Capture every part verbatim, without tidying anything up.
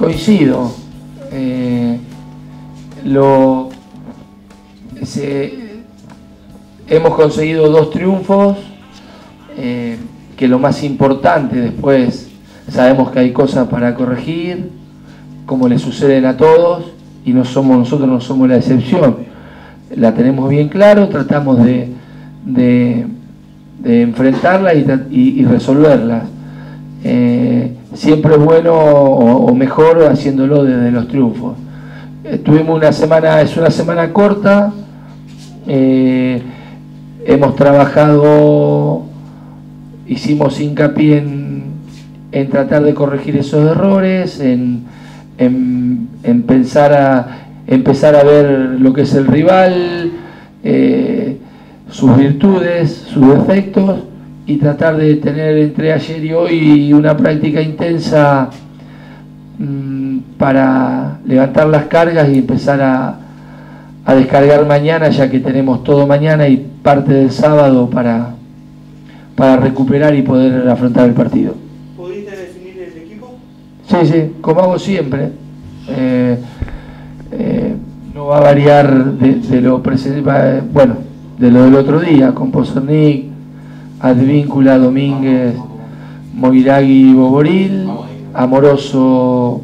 coincido. Eh, lo, se, hemos conseguido dos triunfos, eh, que lo más importante, después sabemos que hay cosas para corregir, como le suceden a todos, y no somos, nosotros no somos la excepción. La tenemos bien claro, tratamos de, de, de enfrentarla y, y, y resolverlas. Eh, siempre es bueno o, o mejor haciéndolo desde los triunfos. Eh, tuvimos una semana, es una semana corta, eh, hemos trabajado, hicimos hincapié en, en tratar de corregir esos errores, en, en, en pensar a, empezar a ver lo que es el rival, eh, sus virtudes, sus defectos, y tratar de tener entre ayer y hoy una práctica intensa mmm, para levantar las cargas y empezar a, a descargar mañana, ya que tenemos todo mañana y parte del sábado para, para recuperar y poder afrontar el partido. ¿Pudiste definir el equipo? Sí, sí, como hago siempre. Eh, eh, no va a variar de, de lo presente, bueno, de lo del otro día, con Pozornik, Advíncula, Domínguez, Moiragui, Boboril, Amoroso,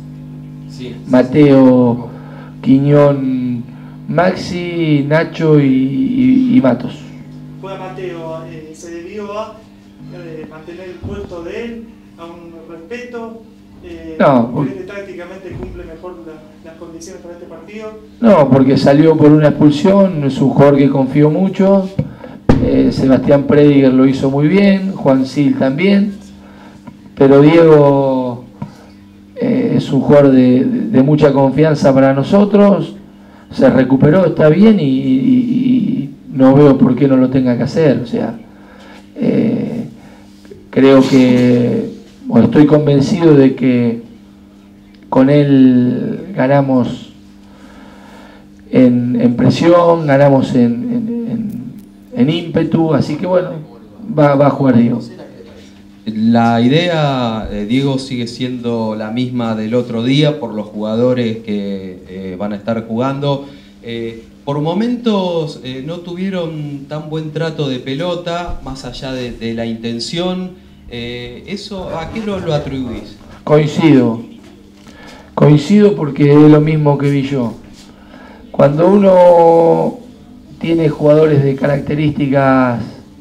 Mateo, Quiñón, Maxi, Nacho y, y, y Matos. Fue Mateo, eh, se debió a eh, mantener el puesto de él, a un respeto. Eh, no, ¿Crees que tácticamente cumple mejor la, las condiciones para este partido? No, porque salió por una expulsión, es un jugador que confío mucho. Eh, Sebastián Prediger lo hizo muy bien, Juan Sil también, pero Diego eh, es un jugador de, de, de mucha confianza para nosotros, se recuperó, está bien y, y, y no veo por qué no lo tenga que hacer. O sea, eh, creo que, bueno, estoy convencido de que con él ganamos en, en presión, ganamos en, en, en en ímpetu, así que bueno, va, va a jugar Diego. La idea, eh, Diego, sigue siendo la misma del otro día por los jugadores que eh, van a estar jugando. Eh, por momentos eh, no tuvieron tan buen trato de pelota, más allá de, de la intención. Eh, ¿Eso a qué lo, lo atribuís? Coincido, coincido porque es lo mismo que vi yo. Cuando uno tiene jugadores de características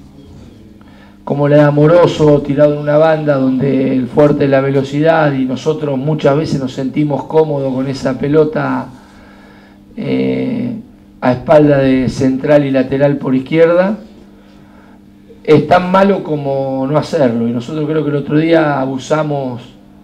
como la de Amoroso, tirado en una banda donde el fuerte es la velocidad y nosotros muchas veces nos sentimos cómodos con esa pelota eh, a espalda de central y lateral por izquierda, es tan malo como no hacerlo, y nosotros creo que el otro día abusamos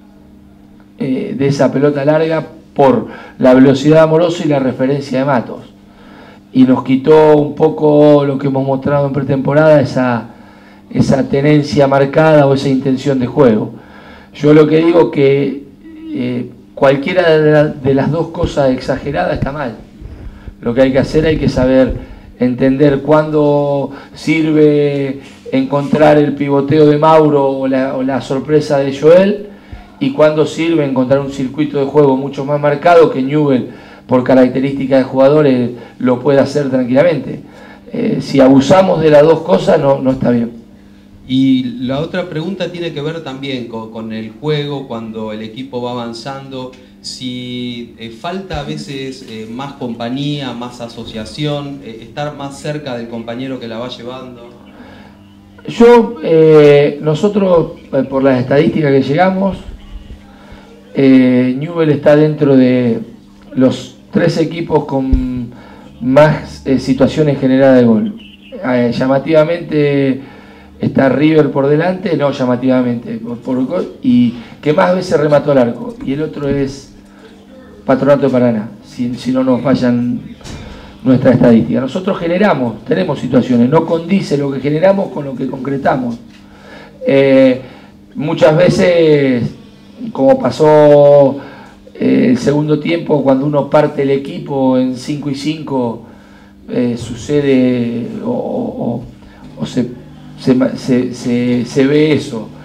eh, de esa pelota larga por la velocidad de Amoroso y la referencia de Matos. Y nos quitó un poco lo que hemos mostrado en pretemporada, esa, esa tenencia marcada o esa intención de juego. Yo lo que digo que eh, cualquiera de, la, de las dos cosas exageradas está mal. Lo que hay que hacer, hay que saber entender cuándo sirve encontrar el pivoteo de Mauro o la, o la sorpresa de Joel, y cuándo sirve encontrar un circuito de juego mucho más marcado que Newell, por características de jugadores, lo puede hacer tranquilamente. Eh, si abusamos de las dos cosas, no, no está bien. Y la otra pregunta tiene que ver también con, con el juego, cuando el equipo va avanzando, si eh, falta a veces eh, más compañía, más asociación, eh, estar más cerca del compañero que la va llevando. Yo, eh, nosotros, eh, por las estadísticas que llegamos, eh, Newell está dentro de los tres equipos con más eh, situaciones generadas de gol. Eh, llamativamente está River por delante, no llamativamente, por, por gol, y que más veces remató al arco. Y el otro es Patronato de Paraná, si, si no nos fallan nuestra estadística. Nosotros generamos, tenemos situaciones, no condice lo que generamos con lo que concretamos. Eh, muchas veces, como pasó eh, el segundo tiempo, cuando uno parte el equipo en cinco y cinco, eh, sucede o, o, o se, se, se, se, se ve eso.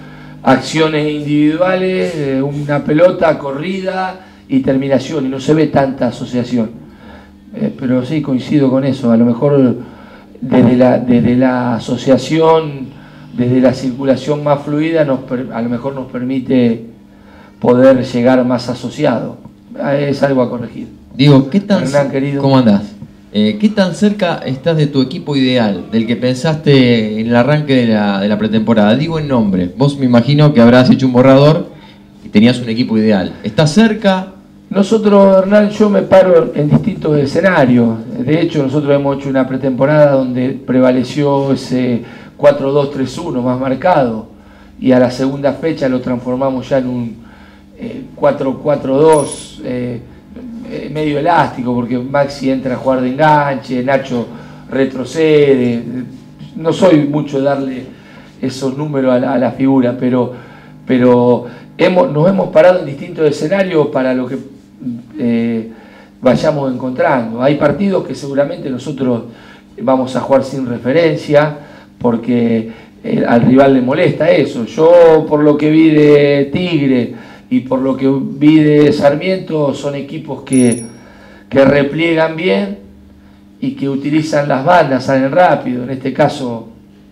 acciones individuales, eh, una pelota, corrida y terminación, y no se ve tanta asociación. Eh, pero sí, coincido con eso, a lo mejor desde la, desde la asociación, desde la circulación más fluida, nos, a lo mejor nos permite poder llegar más asociado. Es algo a corregir. Diego, ¿qué tan, Hernán, querido. ¿cómo andás? Eh, ¿Qué tan cerca estás de tu equipo ideal, del que pensaste en el arranque de la, de la pretemporada? Digo en nombre. Vos me imagino que habrás hecho un borrador y tenías un equipo ideal. ¿Estás cerca? Nosotros, Hernán, yo me paro en distintos escenarios. De hecho, nosotros hemos hecho una pretemporada donde prevaleció ese cuatro dos tres uno más marcado, y a la segunda fecha lo transformamos ya en un eh, cuatro cuatro dos eh, medio elástico, porque Maxi entra a jugar de enganche, Nacho retrocede. No soy mucho de darle esos números a la, a la figura, pero, pero hemos, nos hemos parado en distintos escenarios para lo que eh, vayamos encontrando. Hay partidos que seguramente nosotros vamos a jugar sin referencia, porque eh, al rival le molesta eso. Yo, por lo que vi de Tigre y por lo que vi de Sarmiento, son equipos que, que repliegan bien y que utilizan las bandas, salen rápido. En este caso,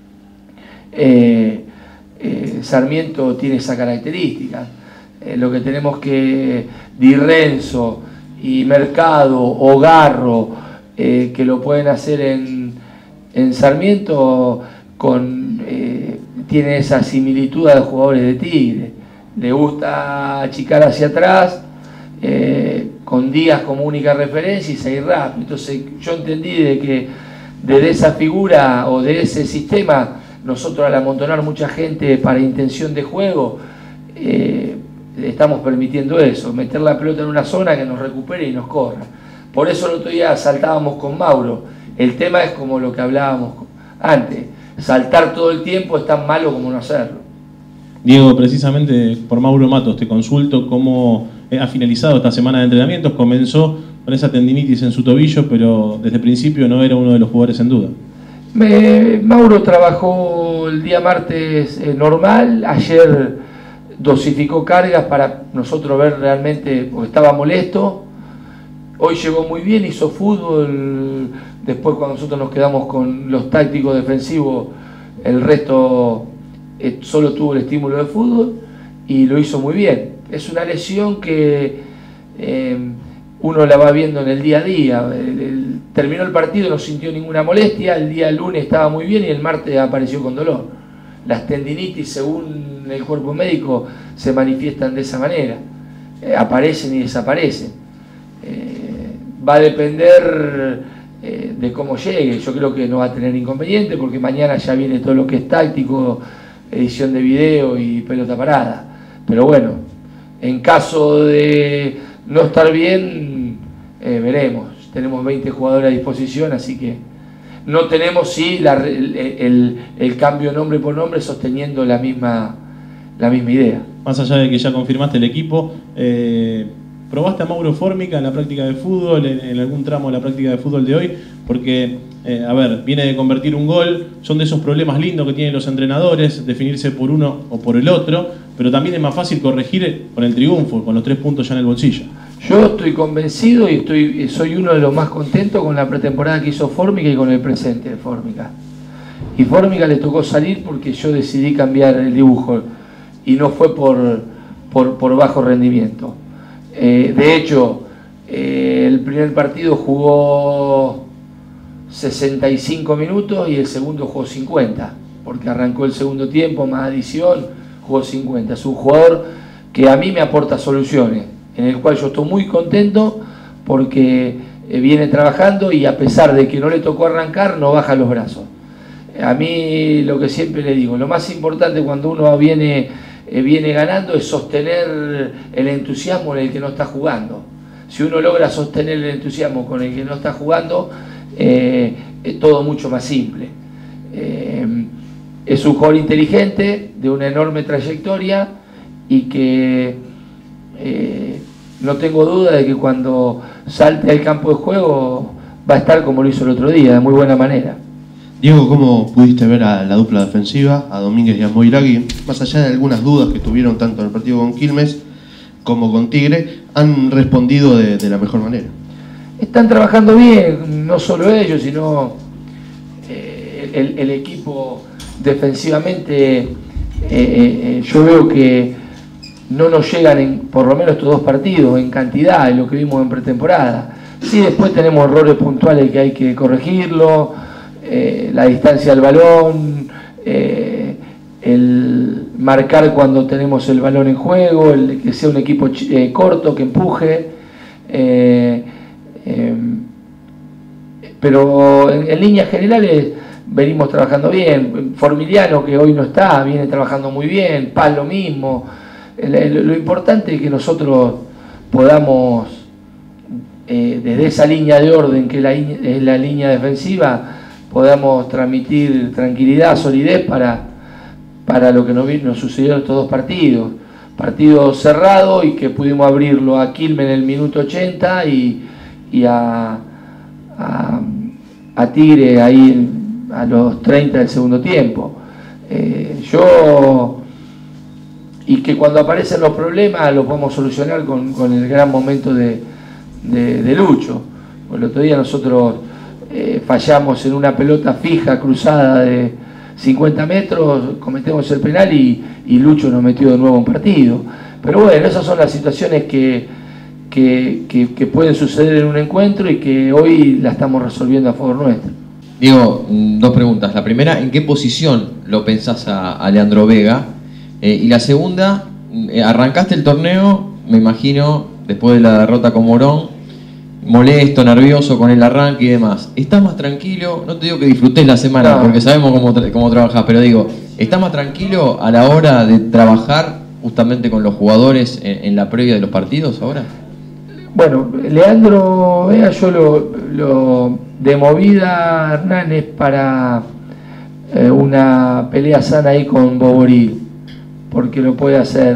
eh, eh, Sarmiento tiene esa característica. Eh, lo que tenemos que Di Renzo y Mercado o Garro, eh, que lo pueden hacer en, en Sarmiento, con, eh, tiene esa similitud a los jugadores de Tigre. Le gusta achicar hacia atrás, eh, con Díaz como única referencia y seguir rápido. Entonces yo entendí de que desde esa figura o de ese sistema, nosotros al amontonar mucha gente para intención de juego, eh, estamos permitiendo eso, meter la pelota en una zona que nos recupere y nos corra. Por eso el otro día saltábamos con Mauro. El tema es como lo que hablábamos antes, saltar todo el tiempo es tan malo como no hacerlo. Diego, precisamente por Mauro Matos te consulto cómo ha finalizado esta semana de entrenamientos. Comenzó con esa tendinitis en su tobillo, pero desde el principio no era uno de los jugadores en duda. Me, Mauro trabajó el día martes eh, normal, ayer dosificó cargas para nosotros ver realmente, porque estaba molesto. Hoy llegó muy bien, hizo fútbol. Después, cuando nosotros nos quedamos con los tácticos defensivos, el resto eh, solo tuvo el estímulo de fútbol y lo hizo muy bien. Es una lesión que eh, uno la va viendo en el día a día. El, el, terminó el partido, no sintió ninguna molestia, el día lunes estaba muy bien y el martes apareció con dolor. Las tendinitis, según el cuerpo médico, se manifiestan de esa manera. Eh, aparecen y desaparecen. Eh, va a depender eh, de cómo llegue. Yo creo que no va a tener inconveniente porque mañana ya viene todo lo que es táctico, edición de video y pelota parada. Pero bueno, en caso de no estar bien, eh, veremos. Tenemos veinte jugadores a disposición, así que no tenemos, sí, la, el, el, el cambio nombre por nombre sosteniendo la misma, la misma idea. Más allá de que ya confirmaste el equipo, eh, ¿probaste a Mauro Formica en la práctica de fútbol, en, en algún tramo de la práctica de fútbol de hoy? Porque, eh, a ver, viene de convertir un gol, son de esos problemas lindos que tienen los entrenadores, definirse por uno o por el otro, pero también es más fácil corregir con el triunfo, con los tres puntos ya en el bolsillo. Yo estoy convencido y estoy, soy uno de los más contentos con la pretemporada que hizo Formica y con el presente de Formica. Y Formica le tocó salir porque yo decidí cambiar el dibujo y no fue por, por, por bajo rendimiento. Eh, de hecho, eh, el primer partido jugó sesenta y cinco minutos y el segundo jugó cincuenta, porque arrancó el segundo tiempo, más adición, jugó cincuenta. Es un jugador que a mí me aporta soluciones, en el cual yo estoy muy contento porque viene trabajando y a pesar de que no le tocó arrancar, no baja los brazos. A mí lo que siempre le digo, lo más importante cuando uno viene, viene ganando es sostener el entusiasmo en el que no está jugando. Si uno logra sostener el entusiasmo con el que no está jugando, eh, es todo mucho más simple. Eh, es un jugador inteligente, de una enorme trayectoria y que eh, no tengo duda de que cuando salte al campo de juego va a estar como lo hizo el otro día, de muy buena manera. Diego, ¿cómo pudiste ver a la dupla defensiva, a Domínguez y a Moiragui? Más allá de algunas dudas que tuvieron tanto en el partido con Quilmes como con Tigre, han respondido de, de la mejor manera. Están trabajando bien, no solo ellos, sino eh, el, el equipo defensivamente. Eh, eh, yo veo que no nos llegan, en, por lo menos estos dos partidos, en cantidad, en lo que vimos en pretemporada. Sí, después tenemos errores puntuales que hay que corregirlo, eh, la distancia del balón, eh, el marcar cuando tenemos el balón en juego, el que sea un equipo eh, corto, que empuje, eh, eh, pero en, en líneas generales venimos trabajando bien. Formiliano, que hoy no está, viene trabajando muy bien, Paz lo mismo. El, el, lo importante es que nosotros podamos, eh, desde esa línea de orden que es la, es la línea defensiva, podamos transmitir tranquilidad, solidez para, para lo que nos, nos sucedió en estos dos partidos. Partido cerrado y que pudimos abrirlo a Quilmes en el minuto ochenta y, y a, a, a Tigre ahí a los treinta del segundo tiempo. Eh, yo... y que cuando aparecen los problemas los podemos solucionar con, con el gran momento de, de, de Lucho. El otro día nosotros eh, fallamos en una pelota fija, cruzada de cincuenta metros, cometemos el penal y, y Lucho nos metió de nuevo un partido. Pero bueno, esas son las situaciones que, que, que, que pueden suceder en un encuentro y que hoy la estamos resolviendo a favor nuestro. Diego, dos preguntas. La primera, ¿en qué posición lo pensás a, a Leandro Vega? Eh, y la segunda, eh, arrancaste el torneo, me imagino, después de la derrota con Morón, molesto, nervioso con el arranque y demás. ¿Estás más tranquilo? No te digo que disfrutes la semana, no, porque sabemos cómo, tra cómo trabajás, pero digo, ¿estás más tranquilo a la hora de trabajar justamente con los jugadores en, en la previa de los partidos ahora? Bueno, Leandro Vega yo lo, lo de movida Hernández para eh, una pelea sana ahí con Boborí, porque lo puede hacer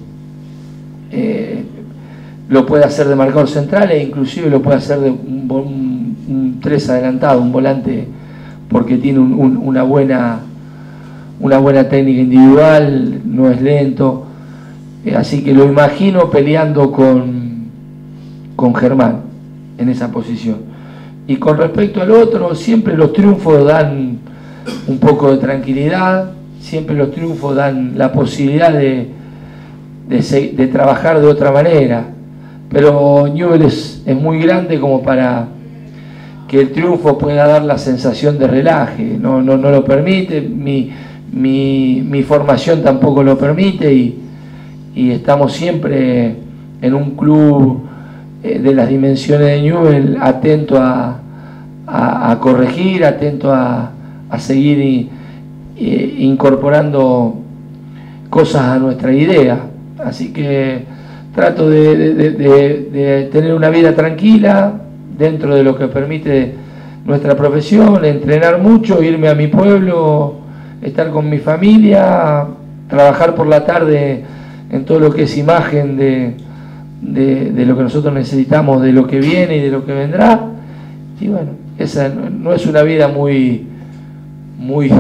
eh, lo puede hacer de marcador central e inclusive lo puede hacer de un, un, un tres adelantado, un volante, porque tiene un, un, una buena una buena técnica individual, no es lento, eh, así que lo imagino peleando con con Germán en esa posición. Y con respecto al otro, siempre los triunfos dan un poco de tranquilidad, siempre los triunfos dan la posibilidad de, de, de trabajar de otra manera, pero Newell's es, es muy grande como para que el triunfo pueda dar la sensación de relaje, no, no, no lo permite, mi, mi, mi formación tampoco lo permite y, y estamos siempre en un club de las dimensiones de Newell's, atento a, a, a corregir, atento a, a seguir y, e, incorporando cosas a nuestra idea. Así que trato de, de, de, de, de tener una vida tranquila dentro de lo que permite nuestra profesión, entrenar mucho, irme a mi pueblo, estar con mi familia, trabajar por la tarde en todo lo que es imagen de De, de lo que nosotros necesitamos, de lo que viene y de lo que vendrá. Y bueno, esa no, no es una vida muy muy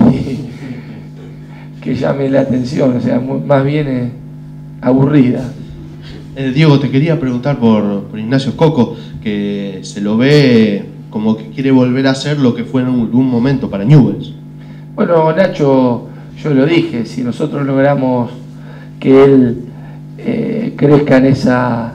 que llame la atención, o sea, muy, más bien es aburrida. eh, Diego, te quería preguntar por, por Ignacio Coco, que se lo ve como que quiere volver a hacer lo que fue en algún momento para Newell's. Bueno, Nacho, yo lo dije, si nosotros logramos que él Eh, crezca en esa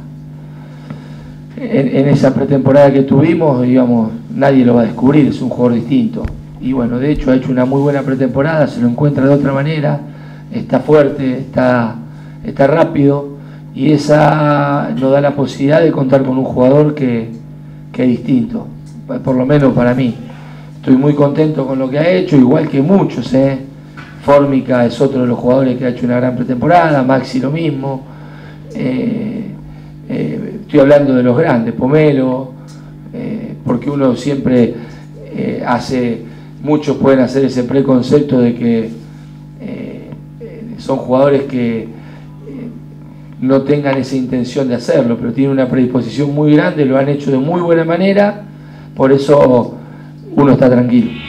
en, en esa pretemporada que tuvimos, digamos, nadie lo va a descubrir, es un jugador distinto y bueno, de hecho ha hecho una muy buena pretemporada, se lo encuentra de otra manera, está fuerte, está, está rápido y esa nos da la posibilidad de contar con un jugador que, que es distinto, por lo menos para mí. Estoy muy contento con lo que ha hecho, igual que muchos, ¿eh? Fórmica es otro de los jugadores que ha hecho una gran pretemporada, Maxi lo mismo. Eh, eh, estoy hablando de los grandes, Pomelo, eh, porque uno siempre eh, hace, muchos pueden hacer ese preconcepto de que eh, eh, son jugadores que eh, no tengan esa intención de hacerlo, pero tienen una predisposición muy grande, lo han hecho de muy buena manera, por eso uno está tranquilo.